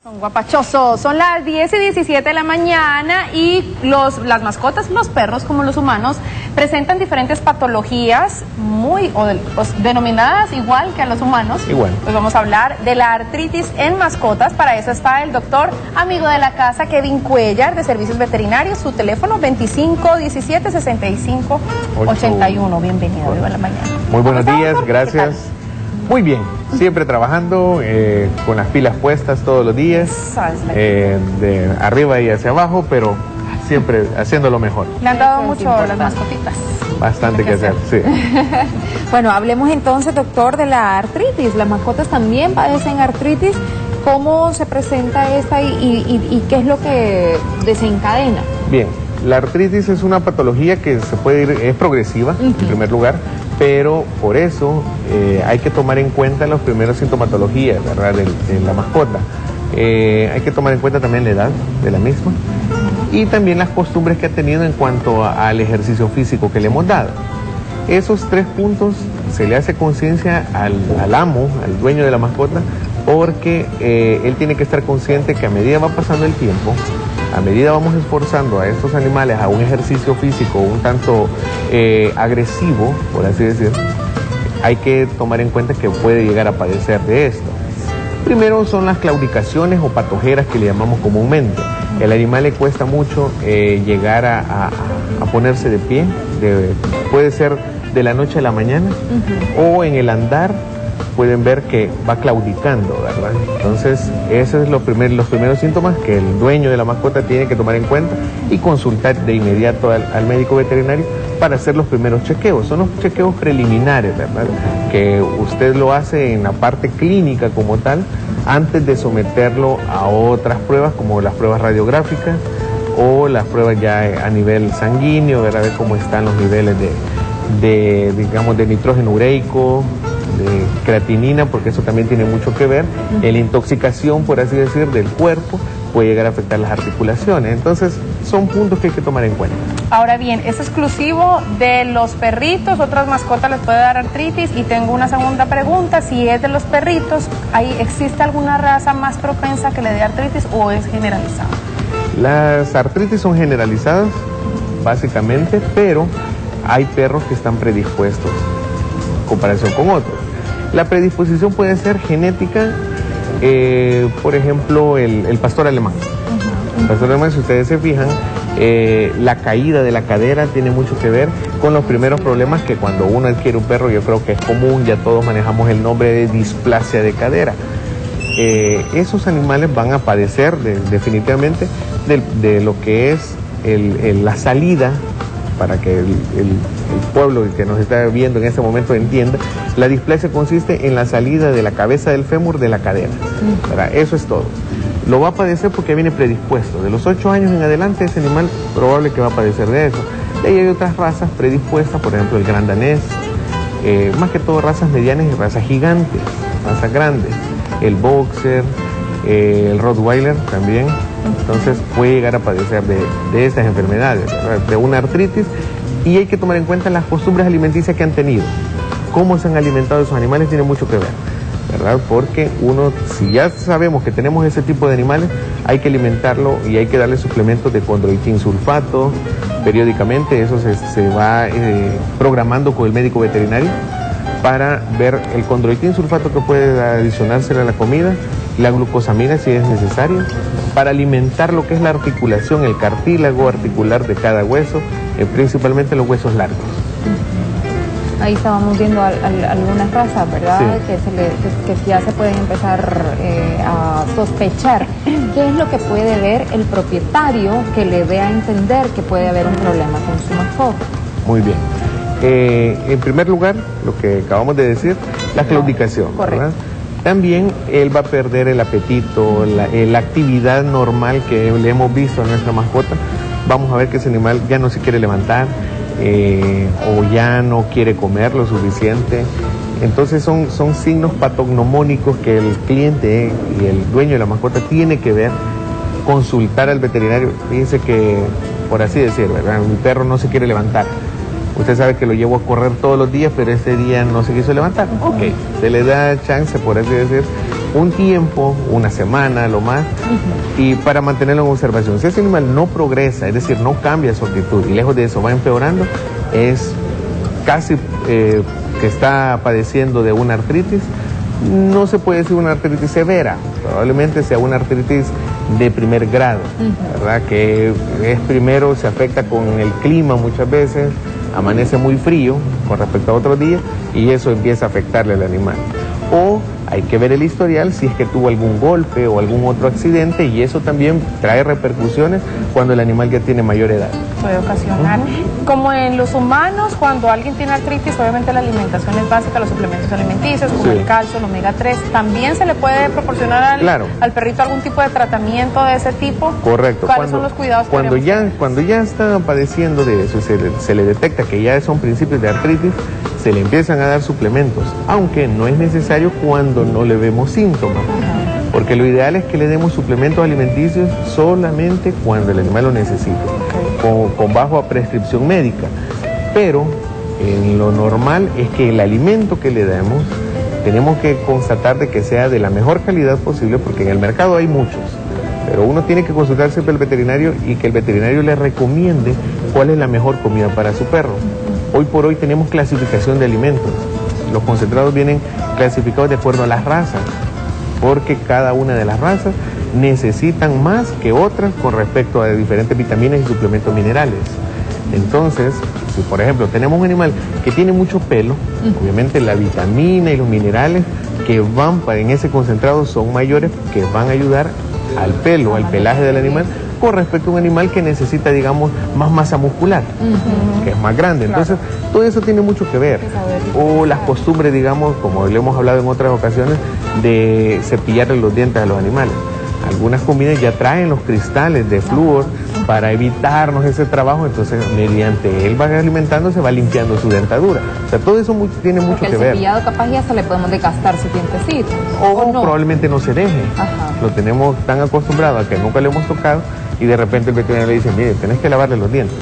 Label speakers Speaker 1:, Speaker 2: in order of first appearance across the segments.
Speaker 1: Son guapachosos, son las 10:17 de la mañana y las mascotas, los perros como los humanos, presentan diferentes patologías denominadas igual que a los humanos.
Speaker 2: Igual.
Speaker 1: Pues vamos a hablar de la artritis en mascotas. Para eso está el doctor, amigo de la casa, Kevin Cuellar, de Servicios Veterinarios. Su teléfono 2517-6581. Bienvenido, viva la mañana.
Speaker 2: Muy buenos días,
Speaker 1: doctor?
Speaker 2: gracias. Muy bien, siempre trabajando, con las pilas puestas todos los días, de arriba y hacia abajo, pero siempre haciendo lo mejor.
Speaker 1: Le han dado mucho las mascotitas.
Speaker 2: Bastante que hacer, sí.
Speaker 3: Bueno, hablemos entonces, doctor, de la artritis. Las mascotas también padecen artritis. ¿Cómo se presenta esta y qué es lo que desencadena?
Speaker 2: Bien, la artritis es una patología que se puede ir, es progresiva, en primer lugar, pero por eso hay que tomar en cuenta las primeras sintomatologías, ¿verdad?, de la mascota. Hay que tomar en cuenta también la edad de la misma y también las costumbres que ha tenido en cuanto al ejercicio físico que le hemos dado. Esos tres puntos se le hace conciencia al amo, al dueño de la mascota, porque él tiene que estar consciente que a medida va pasando el tiempo, a medida vamos esforzando a estos animales a un ejercicio físico un tanto agresivo, por así decir, hay que tomar en cuenta que puede llegar a padecer de esto. Primero son las claudicaciones o patojeras que le llamamos comúnmente. El animal le cuesta mucho llegar a ponerse de pie, puede ser de la noche a la mañana, o en el andar pueden ver que va claudicando, ¿verdad? Entonces, esos son los primeros síntomas que el dueño de la mascota tiene que tomar en cuenta y consultar de inmediato al médico veterinario para hacer los primeros chequeos. Son los chequeos preliminares, ¿verdad?, que usted lo hace en la parte clínica como tal, antes de someterlo a otras pruebas, como las pruebas radiográficas o las pruebas ya a nivel sanguíneo, ver cómo están los niveles digamos, de nitrógeno ureico, de creatinina, porque eso también tiene mucho que ver. La intoxicación, por así decir, del cuerpo puede llegar a afectar las articulaciones. Entonces, son puntos que hay que tomar en cuenta.
Speaker 1: Ahora bien, ¿es exclusivo de los perritos? ¿Otras mascotas les puede dar artritis? Y tengo una segunda pregunta, si es de los perritos, ¿existe alguna raza más propensa que le dé artritis o es generalizada?
Speaker 2: Las artritis son generalizadas, básicamente, pero hay perros que están predispuestos en comparación con otros. La predisposición puede ser genética, por ejemplo, el pastor alemán. El pastor alemán, si ustedes se fijan, la caída de la cadera tiene mucho que ver con los primeros problemas que cuando uno adquiere un perro, yo creo que es común, ya todos manejamos el nombre de displasia de cadera. Esos animales van a padecer definitivamente de lo que es la salida, para que el pueblo que nos está viendo en este momento entienda. La displasia consiste en la salida de la cabeza del fémur de la cadera. Eso es todo. Lo va a padecer porque viene predispuesto. De los 8 años en adelante, ese animal probable que va a padecer de eso. De ahí hay otras razas predispuestas, por ejemplo el gran danés, más que todo razas medianas y razas gigantes, razas grandes. El boxer, el rottweiler también. Entonces puede llegar a padecer de estas enfermedades, ¿verdad?, de una artritis, y hay que tomar en cuenta las costumbres alimenticias que han tenido. Cómo se han alimentado esos animales tiene mucho que ver, ¿verdad? Porque si ya sabemos que tenemos ese tipo de animales, hay que alimentarlo y hay que darle suplementos de condroitin sulfato periódicamente. Eso se va programando con el médico veterinario para ver el condroitin sulfato que puede adicionárselo a la comida, la glucosamina si es necesario, para alimentar lo que es la articulación, el cartílago articular de cada hueso, principalmente los huesos largos.
Speaker 3: Ahí estábamos viendo algunas razas, ¿verdad?
Speaker 2: Sí.
Speaker 3: Que ya se pueden empezar a sospechar. ¿Qué es lo que puede ver el propietario que le dé a entender que puede haber un problema con su mascota?
Speaker 2: Muy bien. En primer lugar, lo que acabamos de decir, la claudicación, ¿verdad? También él va a perder el apetito, la actividad normal que le hemos visto a nuestra mascota. Vamos a ver que ese animal ya no se quiere levantar, o ya no quiere comer lo suficiente. Entonces son signos patognomónicos que el cliente y el dueño de la mascota tiene que ver, consultar al veterinario. Fíjense que, por así decir, ¿verdad?, mi perro no se quiere levantar. Usted sabe que lo llevo a correr todos los días, pero este día no se quiso levantar. Ok, se le da chance, por así decir, un tiempo, una semana, lo más, y para mantenerlo en observación. Si ese animal no progresa, es decir, no cambia su actitud, y lejos de eso va empeorando, es casi que está padeciendo de una artritis. No se puede decir una artritis severa, probablemente sea una artritis de primer grado, ¿verdad? Que es primero, se afecta con el clima muchas veces, amanece muy frío con respecto a otros días y eso empieza a afectarle al animal. O hay que ver el historial si es que tuvo algún golpe o algún otro accidente y eso también trae repercusiones cuando el animal ya tiene mayor edad.
Speaker 1: Puede ocasionar. Como en los humanos, cuando alguien tiene artritis, obviamente la alimentación es básica, los suplementos alimenticios, como el calcio, el omega 3, ¿también se le puede proporcionar al perrito algún tipo de tratamiento de ese tipo?
Speaker 2: Correcto.
Speaker 1: ¿Cuáles son los cuidados que
Speaker 2: cuando ya está padeciendo de eso, se le detecta que ya son principios de artritis, se le empiezan a dar suplementos, aunque no es necesario cuando no le vemos síntomas, porque lo ideal es que le demos suplementos alimenticios solamente cuando el animal lo necesite, con bajo prescripción médica, pero en lo normal es que el alimento que le damos tenemos que constatar de que sea de la mejor calidad posible, porque en el mercado hay muchos, pero uno tiene que consultar siempre al veterinario y que el veterinario le recomiende cuál es la mejor comida para su perro. Hoy por hoy tenemos clasificación de alimentos. Los concentrados vienen clasificados de acuerdo a las razas, porque cada una de las razas necesitan más que otras con respecto a diferentes vitaminas y suplementos minerales. Entonces, si por ejemplo tenemos un animal que tiene mucho pelo, obviamente la vitamina y los minerales que van en ese concentrado son mayores, que van a ayudar al pelo, al pelaje del animal, con respecto a un animal que necesita, digamos, más masa muscular, que es más grande. Entonces, todo eso tiene mucho que ver. O las costumbres, digamos, como le hemos hablado en otras ocasiones, de cepillarle los dientes a los animales. Algunas comidas ya traen los cristales de flúor para evitarnos ese trabajo, entonces mediante él va alimentándose, va limpiando su dentadura. O sea, todo eso tiene mucho que ver.
Speaker 3: El cepillado capaz ya se le podemos desgastar sus dientecitos.
Speaker 2: O no, probablemente no se deje. Lo tenemos tan acostumbrado a que nunca le hemos tocado y de repente el veterinario le dice, mire, tenés que lavarle los dientes.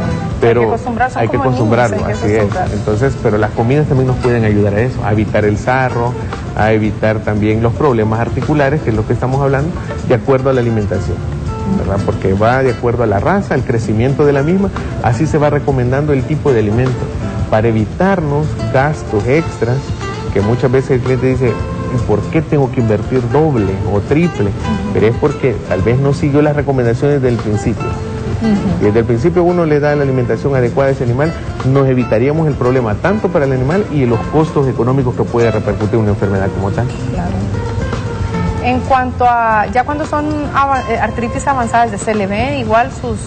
Speaker 2: Pero hay que acostumbrarlo, así es. Entonces, pero las comidas también nos pueden ayudar a eso, a evitar el sarro, a evitar también los problemas articulares, que es lo que estamos hablando, de acuerdo a la alimentación, ¿verdad? Porque va de acuerdo a la raza, al crecimiento de la misma, así se va recomendando el tipo de alimento, para evitarnos gastos extras, que muchas veces el cliente dice, ¿por qué tengo que invertir doble o triple? Pero es porque tal vez no siguió las recomendaciones del principio. Y desde el principio uno le da la alimentación adecuada a ese animal, nos evitaríamos el problema tanto para el animal y los costos económicos que puede repercutir una enfermedad como tal.
Speaker 1: Claro. En cuanto a, ya cuando son artritis avanzadas, ¿se le ve igual sus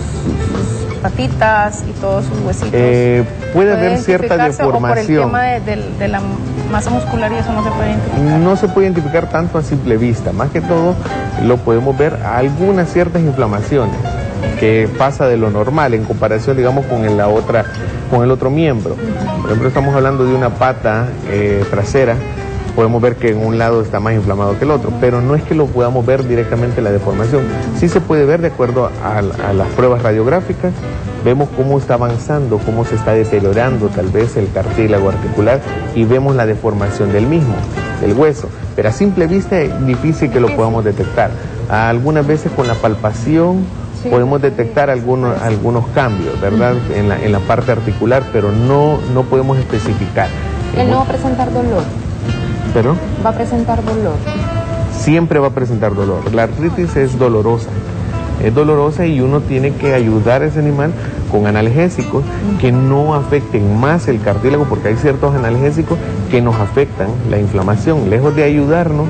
Speaker 1: patitas y todos sus huesitos?
Speaker 2: Puede haber cierta deformación. ¿O por el
Speaker 1: tema de la masa muscular y eso no se puede identificar?
Speaker 2: No se puede identificar tanto a simple vista, más que todo lo podemos ver a algunas ciertas inflamaciones que pasa de lo normal en comparación, digamos, con el otro miembro. Por ejemplo, estamos hablando de una pata trasera, podemos ver que en un lado está más inflamado que el otro, pero no es que lo podamos ver directamente la deformación. Sí se puede ver de acuerdo a las pruebas radiográficas, vemos cómo está avanzando, cómo se está deteriorando tal vez el cartílago articular y vemos la deformación del mismo, del hueso, pero a simple vista es difícil que lo podamos detectar. Algunas veces con la palpación podemos detectar algunos cambios, ¿verdad? En la parte articular, pero no podemos especificar.
Speaker 3: Él no va a presentar dolor.
Speaker 2: ¿Pero?
Speaker 3: Va a presentar dolor.
Speaker 2: Siempre va a presentar dolor. La artritis es dolorosa y uno tiene que ayudar a ese animal con analgésicos que no afecten más el cartílago, porque hay ciertos analgésicos que nos afectan la inflamación. Lejos de ayudarnos,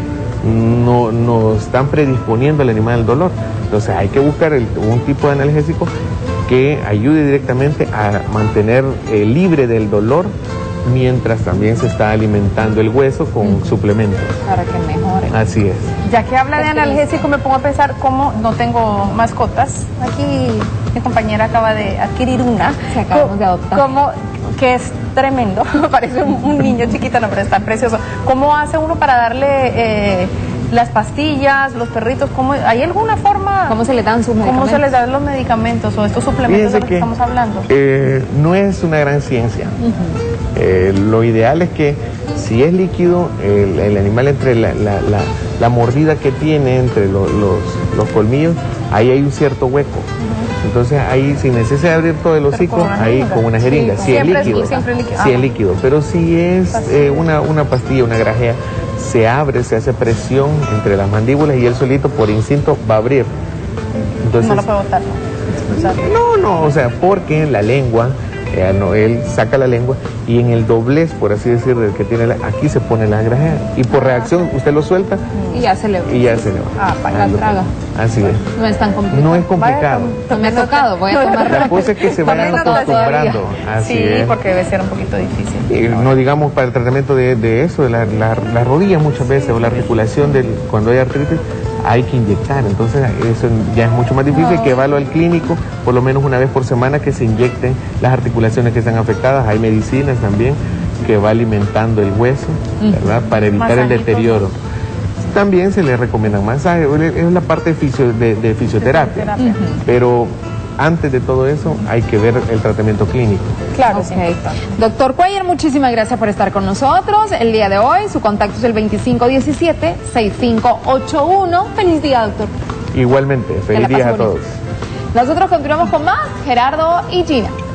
Speaker 2: nos están predisponiendo al animal al dolor. Entonces hay que buscar un tipo de analgésico que ayude directamente a mantener libre del dolor, mientras también se está alimentando el hueso con suplementos.
Speaker 3: Para que mejore.
Speaker 2: Así es.
Speaker 1: Ya que habla de analgésico, me pongo a pensar cómo no tengo mascotas. Aquí mi compañera acaba de adquirir una.
Speaker 3: Se acabamos de adoptar.
Speaker 1: Que es tremendo, parece un niño chiquito, no, pero está precioso. ¿Cómo hace uno para darle Las pastillas, los perritos, ¿hay alguna forma?
Speaker 3: ¿Cómo se les dan sus medicamentos?
Speaker 1: ¿Cómo se les dan los medicamentos o estos suplementos de los que estamos hablando?
Speaker 2: No es una gran ciencia. Lo ideal es que si es líquido, el animal entre la mordida que tiene entre los colmillos, ahí hay un cierto hueco. Entonces ahí sin necesidad de abrir todo el hocico, ahí con una jeringa,
Speaker 1: sí,
Speaker 2: si es líquido,
Speaker 1: siempre líquido.
Speaker 2: Si es líquido, pero si es una pastilla, una grajea, se abre, se hace presión entre las mandíbulas y él solito por instinto va a abrir. Entonces,
Speaker 1: no lo puede botar,
Speaker 2: no, o sea, porque en la lengua, él saca la lengua y en el doblez, por así decirlo, del que tiene aquí se pone la grajea y por reacción usted lo suelta
Speaker 3: y ya se le va.
Speaker 1: Para
Speaker 3: la traga.
Speaker 2: Así es.
Speaker 3: No es tan complicado.
Speaker 2: No es complicado.
Speaker 3: No me ha tocado, voy a tomar.
Speaker 2: La cosa es que se vayan acostumbrando. Así es.
Speaker 1: Porque debe ser un poquito difícil.
Speaker 2: Y no digamos para el tratamiento de eso, de la rodilla muchas veces o la articulación cuando hay artritis, hay que inyectar, entonces eso ya es mucho más difícil que llevarlo al clínico por lo menos una vez por semana que se inyecten las articulaciones que están afectadas. Hay medicinas también que va alimentando el hueso, ¿verdad? Para evitar el deterioro. También se le recomiendan masajes, es la parte de fisioterapia, pero antes de todo eso hay que ver el tratamiento clínico.
Speaker 1: Claro,
Speaker 3: okay. Doctor Cuellar, muchísimas gracias por estar con nosotros el día de hoy. Su contacto es el 2517-6581. Feliz día, doctor.
Speaker 2: Igualmente, feliz día a todos.
Speaker 3: Nosotros continuamos con más, Gerardo y Gina.